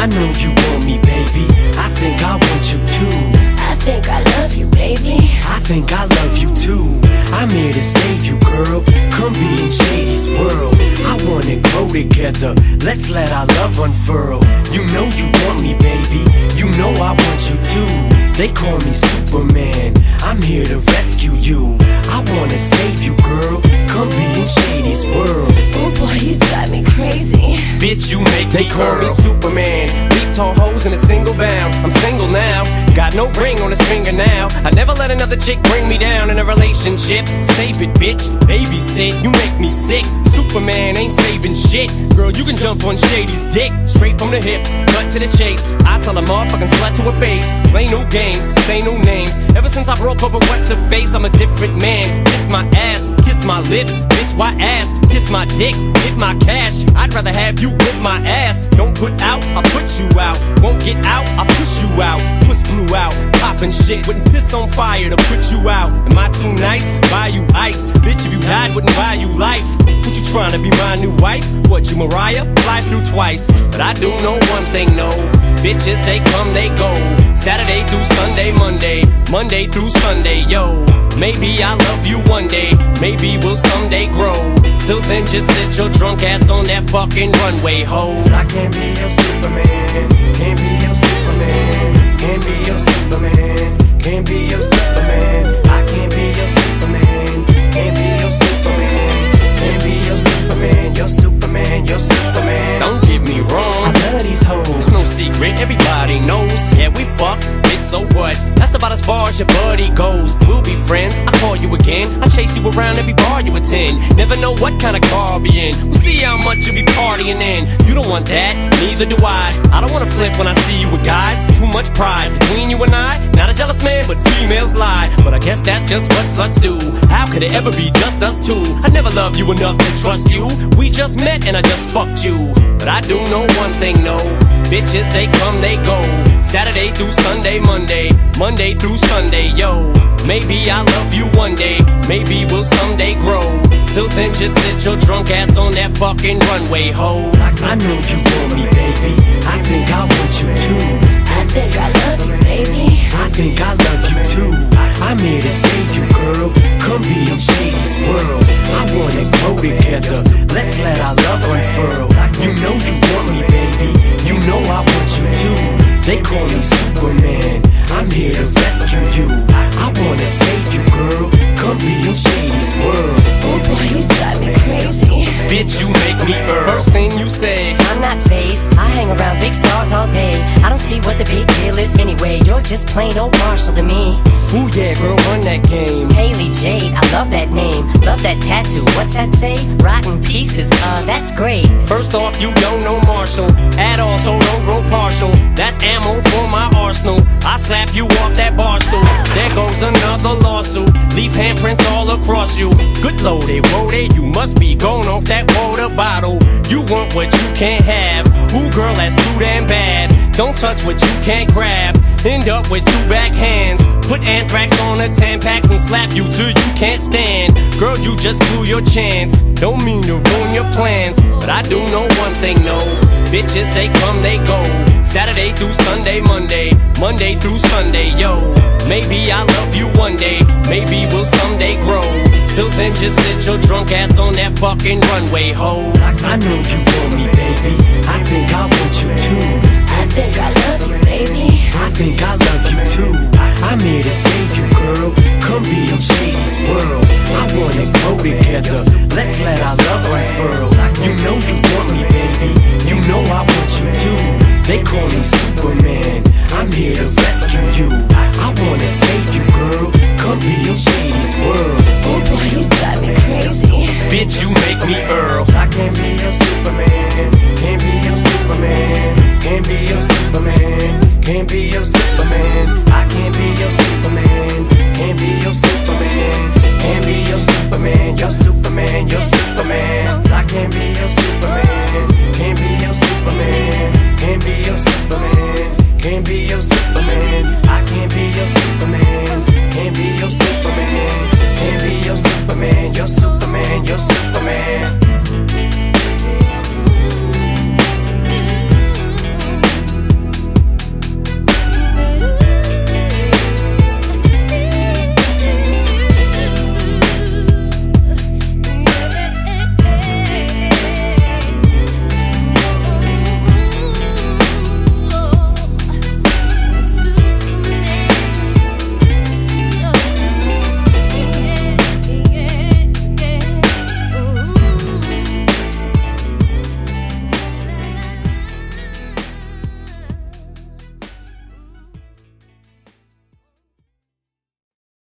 I know you want me, baby. I think I want you too. I think I love you, baby. I think I love you too. I'm here to save you, girl. Come be in Shady's world. I wanna grow together. Let's let our love unfurl. You know you want me, baby. You know I want you too. They call me Superman. I'm here to rescue you. I wanna save you, girl. Come be in Shady's world. Oh boy, you drive me crazy. Bitch, you make me call me Superman. Leap tall hoes in a single bound. I'm single now, got no ring on his finger now. I never let another chick bring me down in a relationship. Save it, bitch, babysit. You make me sick. Superman ain't saving shit. Girl, you can jump on Shady's dick. Straight from the hip, cut to the chase. I tell a motherfucking slut to her face. Play no games, say no names. Ever since I broke up with what's her face, I'm a different man. Kiss my ass, kiss my lips. Bitch, why ass? Kiss my dick, get my cash. I'd rather have you whip my ass. Don't put out, I'll put you out. Won't get out, I'll push you out. Puss blew out, poppin' shit. Wouldn't piss on fire to put you out. Am I too nice? Buy you ice. Bitch, if you died, wouldn't buy you life. What you tryna be my new wife? What, you Mariah? Fly through twice. But I do know one thing, no. Bitches, they come, they go. Saturday through Sunday, Monday through Sunday, yo. Maybe I'll love you one day, maybe we'll someday grow. Till then, just sit your drunk ass on that fucking runway, ho. 'Cause I can't be your Superman, can't be your Superman, can't be your Superman, can't be your Superman. I can't be your Superman, can't be your Superman, can't be your Superman, your Superman, your Superman. Don't get me wrong, I love these hoes. it's no secret, everybody knows. Yeah, we fuck, bitch, so what? That's about as far as your buddy goes. We'll be friends, I call you again. I chase you around every bar you attend. Never know what kind of car I'll be in. We'll see how much you be partying in. You don't want that, neither do I. I don't wanna flip when I see you with guys. Too much pride between you and I. Not a jealous man, but females lie. But I guess that's just what sluts do. How could it ever be just us two? I never loved you enough to trust you. We just met and I just fucked you. But I do know one thing, no. Bitches, they come, they go. Saturday through Sunday, Monday through Sunday, yo. Maybe I'll love you one day, maybe we'll someday grow. Till then, just sit your drunk ass on that fucking runway, ho. I know you want me, baby. I think I want you too. I think I love you, baby. I think I love you too. I'm here to save you, girl. Come be in Shady's world. I wanna grow together. Let's let our love unfurl. You know you want me, baby. You know I want you too. They call me Superman. I'm here to rescue you. I wanna save you, girl. Come be in Shady's world. Oh boy, you drive me crazy. Bitch, you make me First thing you say, I'm not phased, I hang around big stars all day. I don't see what the big deal is anyway. You're just plain old Marshall to me. ooh yeah, girl, run that game. Haley Jade, I love that name. Love that tattoo, what's that say? Rotten pieces, that's great. First off, you don't know Marshall at all, so don't grow partial. That's ammo for my arsenal. I slap you off that bar stool. There goes another lawsuit. Leave handprints all across you. Good loaded, woaded, you must be going off that water bottle. You want what you can't have. Ooh, girl, that's too damn bad. Don't touch what you can't grab. End up with two backhands. Put anthrax on the Tampax and slap you till you can't stand. Girl, you just blew your chance. Don't mean to ruin your plans, but I do know one thing, no. Bitches, they come, they go. Saturday through Sunday, Monday through Sunday, yo. Maybe I'll love you one day, maybe we'll someday grow. Till then, just sit your drunk ass on that fucking runway, ho. I know you want me, baby. I think I